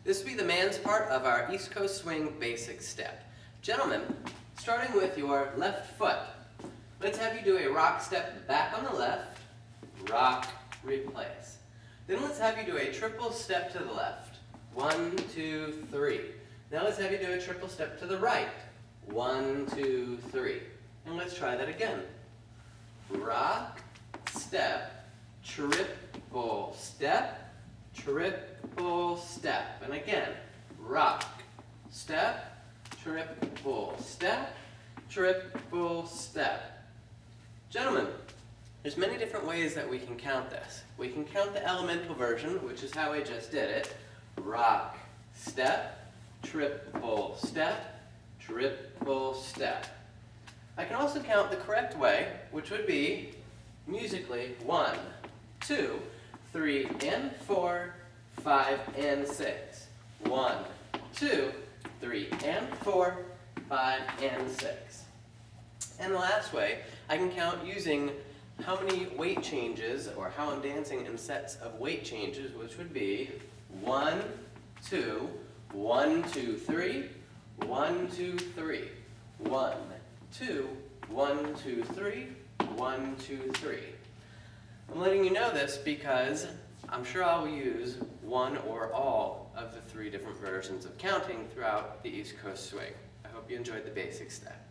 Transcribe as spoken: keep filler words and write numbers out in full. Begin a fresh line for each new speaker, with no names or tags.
This will be the man's part of our East Coast Swing basic step. Gentlemen, starting with your left foot, let's have you do a rock step back on the left, rock, replace. Then let's have you do a triple step to the left. One, two, three. Now let's have you do a triple step to the right. One, two, three. And let's try that again. Rock, step, triple step, triple step. And again, rock, step, triple step, triple step. Gentlemen, there's many different ways that we can count this. We can count the elemental version, which is how I just did it. Rock, step, triple step, triple step. I can also count the correct way, which would be musically one, two, three, and four, five, and six. One, two, three, and four, five, and six. And the last way, I can count using how many weight changes, or how I'm dancing in sets of weight changes, which would be one, two, one, two, three, one, two, three, one, two, one, two, three, one, two, three. I'm letting you know this because I'm sure I'll use one or all of the three different versions of counting throughout the East Coast Swing. I hope you enjoyed the basic step.